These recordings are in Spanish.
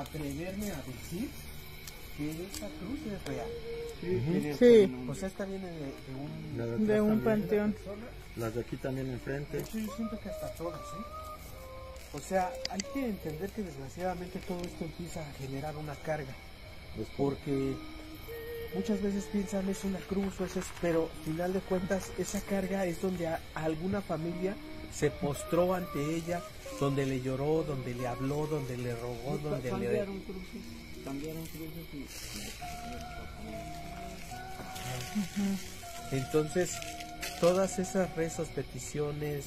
atreverme a decir que esa cruz es real. Sí. O sea, esta viene De un panteón. Las de aquí también enfrente. De hecho, yo siento que hasta todas, O sea, hay que entender que desgraciadamente todo esto empieza a generar una carga. Porque muchas veces piensan es una cruz o pero al final de cuentas esa carga es donde a alguna familia se postró ante ella, donde le lloró, donde le habló, donde le rogó, donde cambiaron cruces y... Entonces, todas esas rezos, peticiones,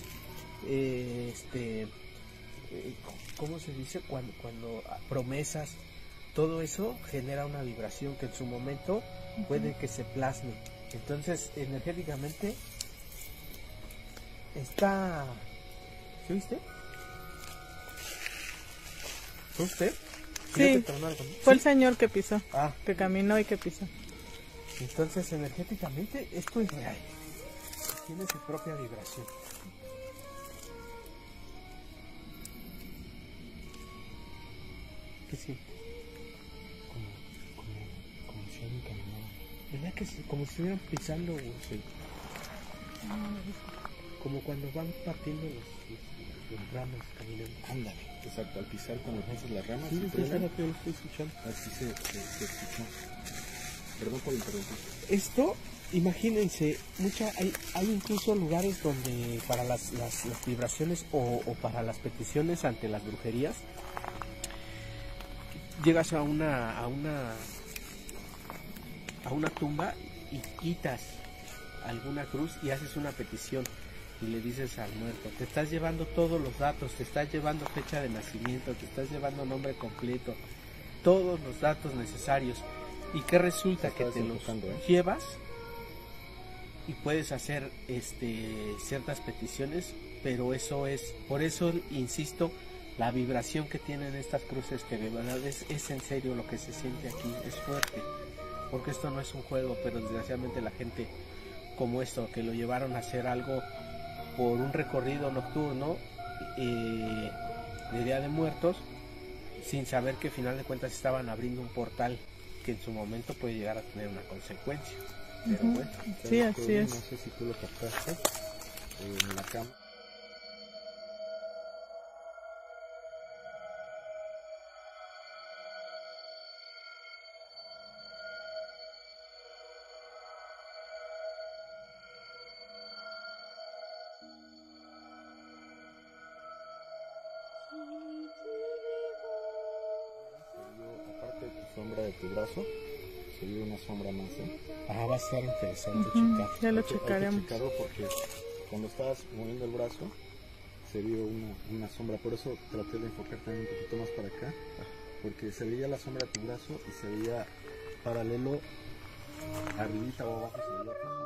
¿cómo se dice? Cuando promesas, todo eso genera una vibración que en su momento puede que se plasme. Entonces, energéticamente, está... ¿Sí viste? ¿Fue usted? Sí, fue el señor que pisó, que caminó y que pisó. Entonces, energéticamente, esto es real. Tiene su propia vibración. ¿Qué sí? Como si alguien caminara. ¿Verdad que sí? Como si estuvieran pisando, como cuando van partiendo los ramas caminando. Ándale, exacto, al pisar cuando pisas las ramas. Sí, es lo que yo estoy escuchando. Así se escuchó. Perdón por interrumpir. Esto, imagínense, hay incluso lugares donde para las vibraciones o para las peticiones ante las brujerías, llegas a una tumba y quitas alguna cruz y haces una petición y le dices al muerto, te estás llevando todos los datos, te estás llevando fecha de nacimiento, te estás llevando nombre completo, todos los datos necesarios. ¿Y qué resulta? Que te los llevas y puedes hacer ciertas peticiones, pero eso es, por eso insisto, la vibración que tienen estas cruces, que de verdad es en serio lo que se siente aquí, es fuerte, porque esto no es un juego, pero desgraciadamente la gente como esto, que lo llevaron a hacer algo por un recorrido nocturno de Día de Muertos, sin saber que al final de cuentas estaban abriendo un portal que en su momento puede llegar a tener una consecuencia. Pero bueno, sí, así es. No sé si tú lo captaste en la cama. Aparte de tu sombra de tu brazo, se vio una sombra más, va a estar interesante checar. Ya lo checaremos. Hay que checarlo porque cuando estabas moviendo el brazo se vio una sombra, por eso traté de enfocar también un poquito más para acá, porque se veía la sombra de tu brazo y se veía paralelo, arribita o abajo se veía